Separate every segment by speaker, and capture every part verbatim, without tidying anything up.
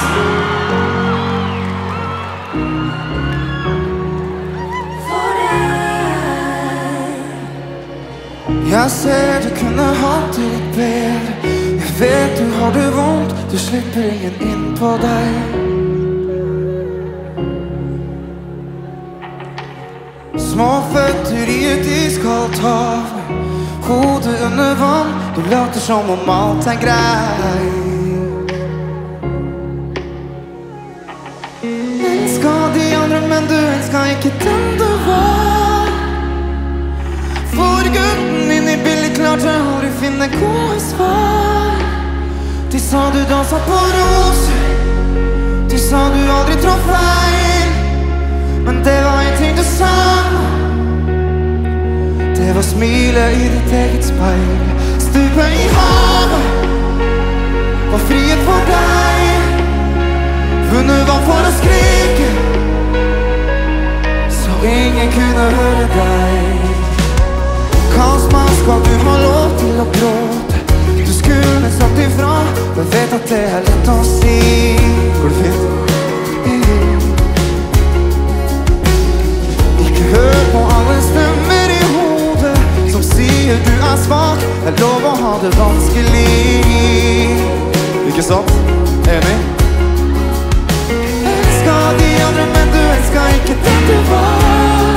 Speaker 1: Jag ser du kunde ha det litt bedre. Jeg vet du har det vondt, du slipper ingen inn på deg. Små føtter i et iskaldt hav, hodet under vann, du later som om alt er greit. Elsker de andre, men du elsker ikke den du var. For gutten inn i bildet klarte aldri finne gode svar. De sa du danset på roser, de sa du aldri trå feil. Men det var en ting du sa, det var smilet i ditt eget speil. Stupe i havet var frihet for deg. Vunnet var for å skrike, så ingen kunne høre deg. Kasma skal du ha lov til å gråte. Du skulle sagt ifra, men vet at det er lett å si. Går det fint? Ikke hør på alle stemmer i hodet som sier du er svak. Det er lov å ha det vanskelig. Ikke sant? Enig? Elsker de andre, men du elsker ikke den du var.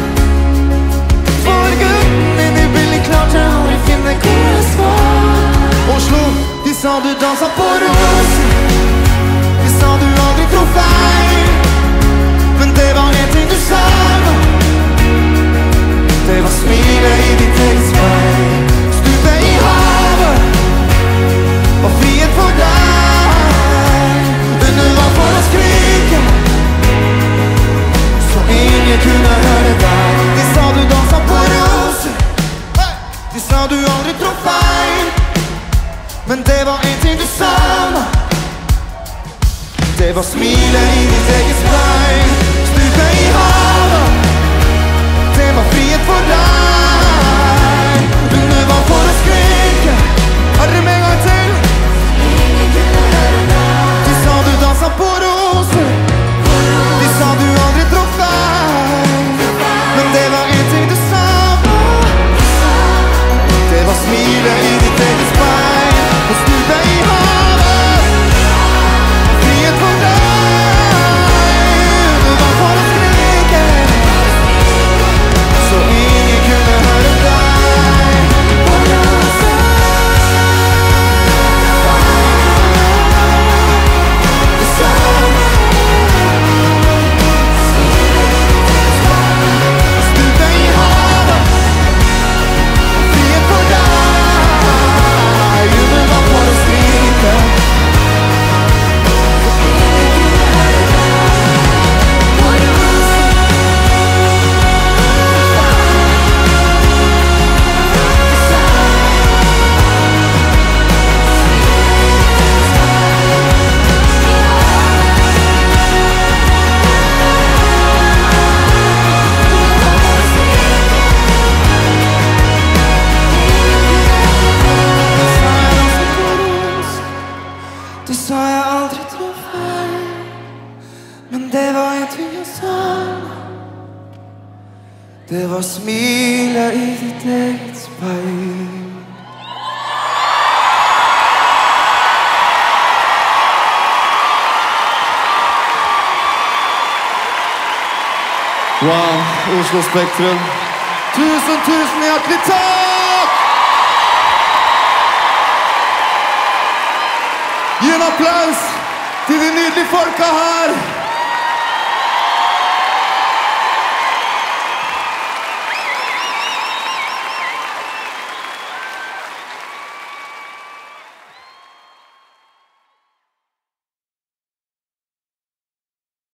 Speaker 1: For gutten inn i bildet klarte aldri finne gode svar. Oslo, de sa du danset på roser, de sa du aldri trå feil. Men det var en ting du sa, det var smilet i ditt eget speil. Stupe i havet var frihet for deg. Under var for å skrike, så ingen kunne høre deg. De sa du danset på roser, de sa du aldri trå feil. Men det var en ting du sa, det var smilet i ditt eget speil. Stupe i havet, det var frihet for deg. Under var for å skrike. Er det med en gang til? De sa du danset på roser, de sa du aldri trå feil. Men det var en ting du sa, det var smilet i ditt eget speil. Og stupe i havet, frihet for deg. Under var for å skrike, så ingen kunne høre deg. På roser, det sa stupe i havet, frihet for deg. Under var for å skrike, så ingen kunne høre deg. På roser, de sa jeg aldri trå feil. Men det var en ting jeg sa, det var smilet i ditt eget speil. Wow, Oslo Spektrum. Tusen, tusen hjertelig takk! Gi en applaus til de nydelige folka her.